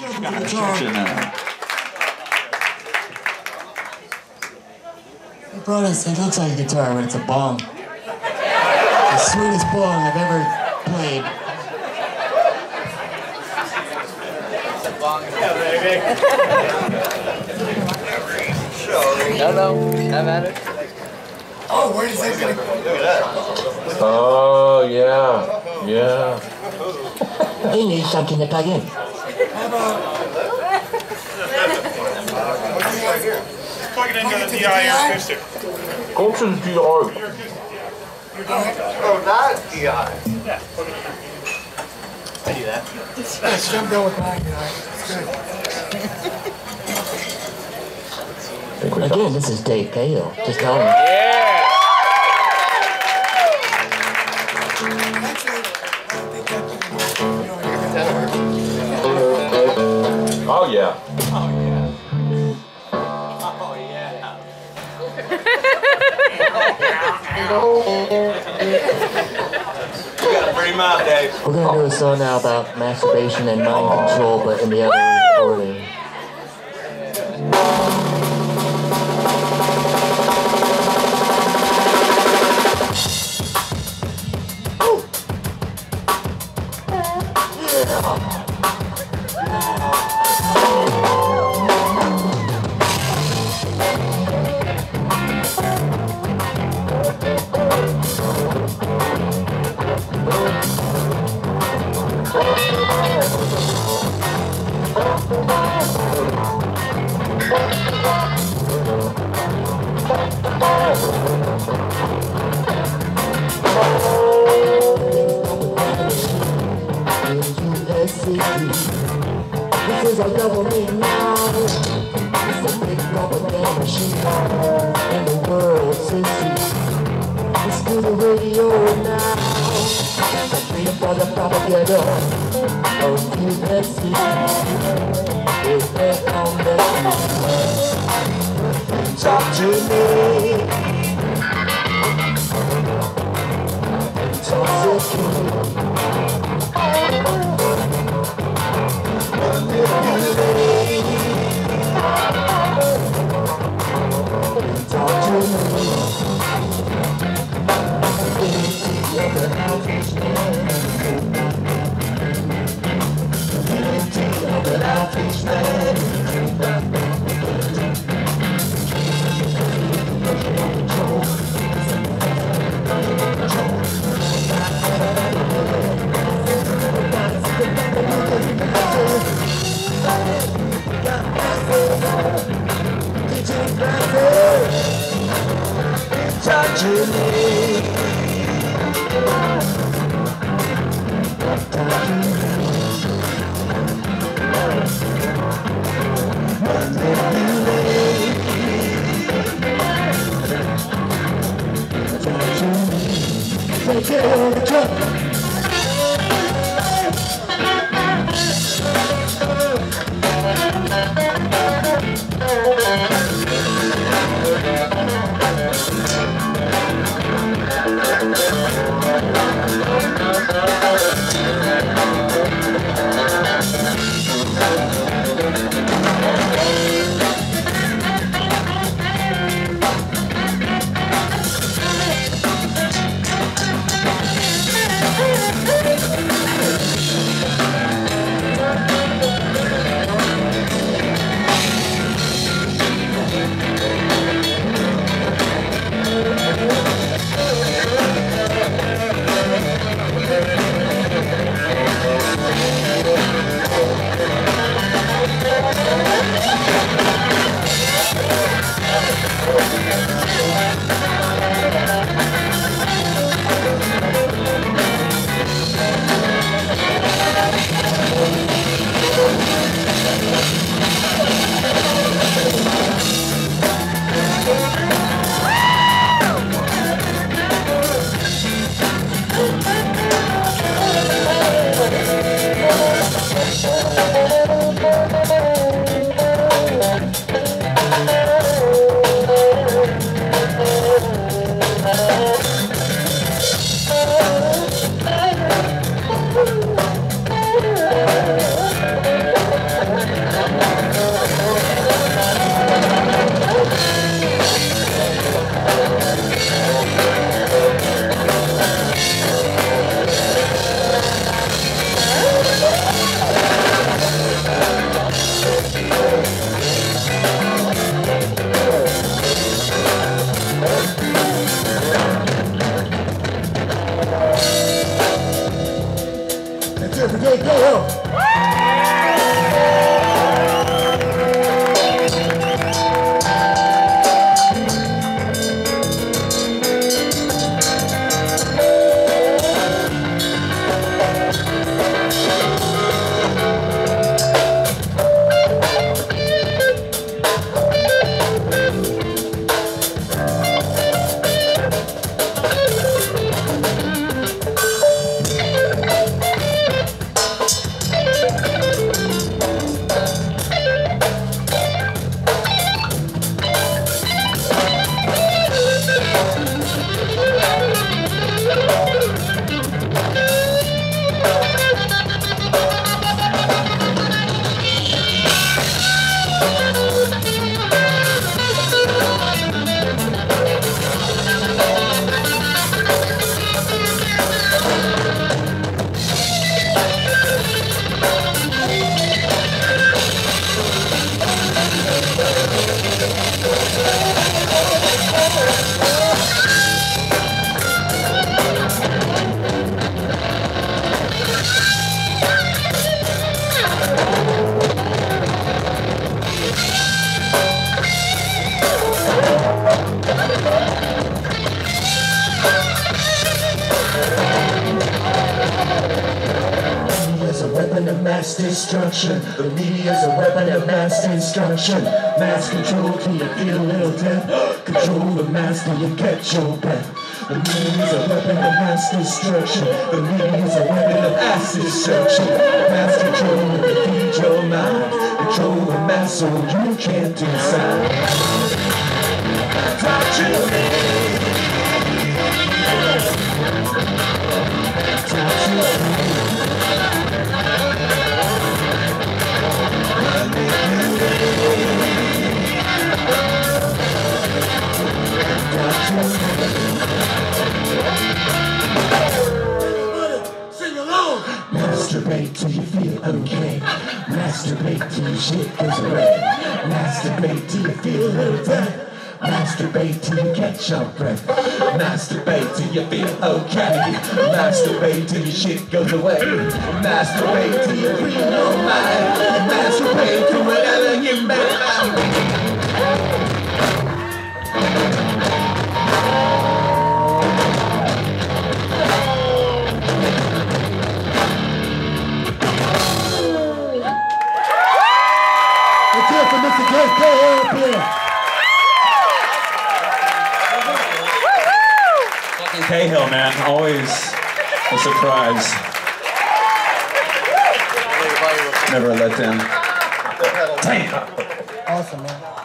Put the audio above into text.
He brought us, it looks like a guitar, but it's a bong. The sweetest bong I've ever played. Yeah, baby. No, have at it. Oh, where is that gonna go? Look at that. Oh, yeah. Yeah. He needs something to plug in. Plug it into the DI acoustic. Go to the DI. Oh, that DI. Yeah. I do that. Let's jump down with mine tonight. It's good. Again, this is Dave Cahill. Just tell me. Yeah. Oh, yeah. Oh, yeah. Oh, yeah. You got a pretty mouth, Dave. We're gonna do a song now about masturbation and mind control, but in the other recording. This is a government now. It's a big propaganda machine. And the world sissy. Let's do the radio now. Complete for the propaganda of USA. Is that on the talk to me? Talk to me. destruction. The media's a weapon of mass destruction. Mass control till you feel a little death. Control the mass till you catch your breath. The media's a weapon of mass destruction. The media's a weapon of mass destruction. Mass control will defeat your mind. Control the mass so you can't decide. Talk to me. Talk to me. Sing along. Masturbate till you feel okay. Masturbate till your shit goes away. Masturbate till you feel a little death. Masturbate till you catch your breath. Masturbate till you feel okay. Masturbate till your shit goes away. Masturbate till you free your mind. Masturbate to whatever you make. Let's hear from Mr. Cahill up here. Cahill, man, always a surprise. Never let down. Damn. Awesome, man.